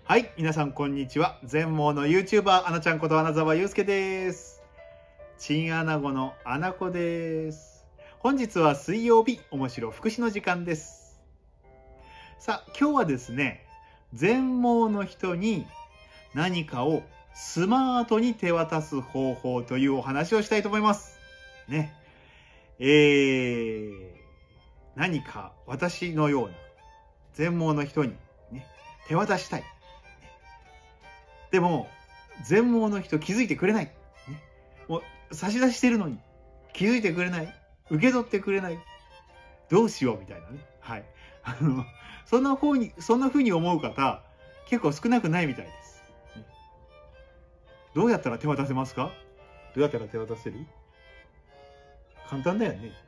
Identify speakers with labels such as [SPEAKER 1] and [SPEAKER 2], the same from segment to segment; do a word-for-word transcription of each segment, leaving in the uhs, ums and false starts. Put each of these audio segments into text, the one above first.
[SPEAKER 1] はい、皆さんこんにちは。全盲の YouTuber アナちゃんこと穴澤祐介です。チンアナゴのアナコです。本日は水曜日、面白福祉の時間です。さあ、今日はですね、全盲の人に何かをスマートに手渡す方法というお話をしたいと思います。ね。えー、何か私のような全盲の人に、ね、手渡したい。でも、全盲の人気づいてくれない。ね、もう差し出してるのに気づいてくれない。受け取ってくれない。どうしようみたいなね。はい。あの、そんな風に、そんな風に思う方、結構少なくないみたいです。ね、どうやったら手渡せますか？どうやったら手渡せる？簡単だよね。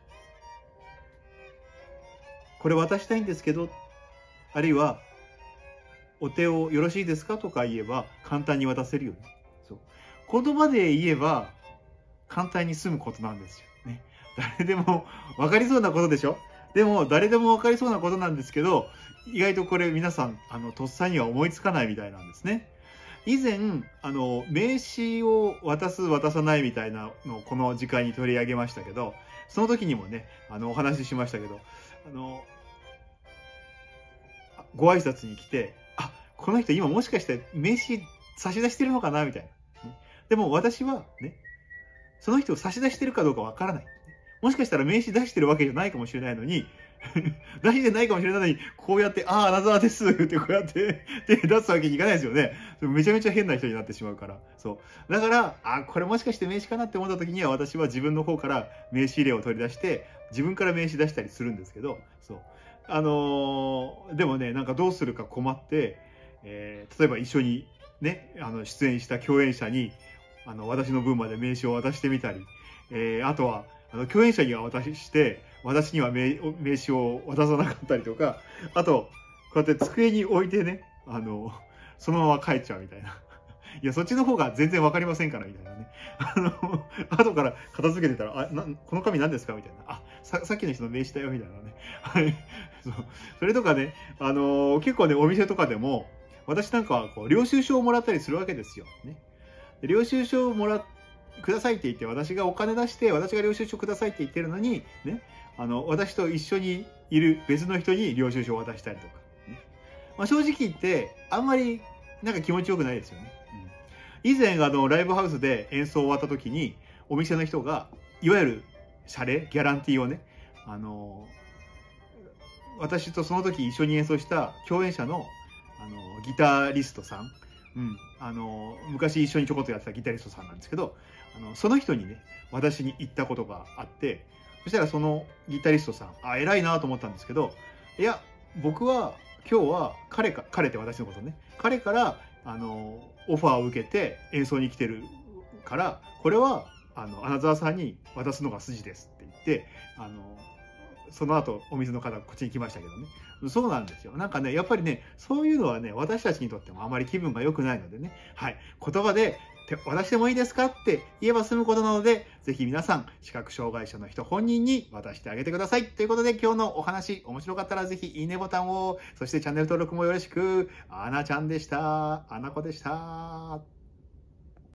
[SPEAKER 1] これ渡したいんですけど、あるいは、お手をよろしいですかとか言えば簡単に渡せるよね。そう。言葉で言えば簡単に済むことなんですよ。ね。誰でも分かりそうなことでしょ？でも誰でも分かりそうなことなんですけど、意外とこれ皆さん、あの、とっさには思いつかないみたいなんですね。以前、あの、名刺を渡す渡さないみたいなのをこの時間に取り上げましたけど、その時にもね、あの、お話ししましたけど、あの、ご挨拶に来て、あ、この人今もしかして名刺差し出してるのかなみたいな。でも私はね、その人を差し出してるかどうかわからない。もしかしたら名刺出してるわけじゃないかもしれないのに、出してないかもしれないのに、こうやって、ああ、アナザーですってこうやって手出すわけにいかないですよね。めちゃめちゃ変な人になってしまうから。そう。だから、あ、これもしかして名刺かなって思った時には、私は自分の方から名刺入れを取り出して、自分から名刺出したりするんですけど、そう。あのー、でもね、なんかどうするか困って、えー、例えば一緒にね、あの、出演した共演者に、あの、私の分まで名刺を渡してみたり、えー、あとは、あの、共演者には渡して、私には 名, 名刺を渡さなかったりとか、あと、こうやって机に置いてね、あの、そのまま帰っちゃうみたいな。いや、そっちの方が全然わかりませんから、みたいなね。あの、後から片付けてたら、あ、なこの紙何ですかみたいな。あ、さ、さっきの人の名刺だよ、みたいなね。はい。そう。それとかね、あのー、結構ね、お店とかでも、私なんかは、こう、領収書をもらったりするわけですよ。ね。領収書をもらっくださいって言って、私がお金出して、私が領収書くださいって言ってるのに、ね、あの、私と一緒にいる別の人に領収書を渡したりとか、ね。まあ、正直言って、あんまり、なんか気持ちよくないですよね。うん、以前、あの、ライブハウスで演奏終わった時に、お店の人が、いわゆる、謝礼ギャランティーをね、あの、私とその時一緒に演奏した共演者の、あの、ギタリストさん、うん、あの、昔一緒にちょこっとやってたギタリストさんなんですけど、あの、その人にね、私に言ったことがあって、そしたらそのギタリストさん、あ、偉いなと思ったんですけど、いや、僕は今日は彼か、彼って私のことね、彼から、あの、オファーを受けて演奏に来てるから、これは、あの、穴澤さんに渡すのが筋ですって言って、あの、その後、お水の方、こっちに来ましたけどね。そうなんですよ。なんかね、やっぱりね、そういうのはね、私たちにとってもあまり気分が良くないのでね。はい。言葉で、渡してもいいですかって言えば済むことなので、ぜひ皆さん、視覚障害者の人本人に渡してあげてください。ということで、今日のお話、面白かったらぜひいいねボタンを、そしてチャンネル登録もよろしく。あなちゃんでした。あなこでした。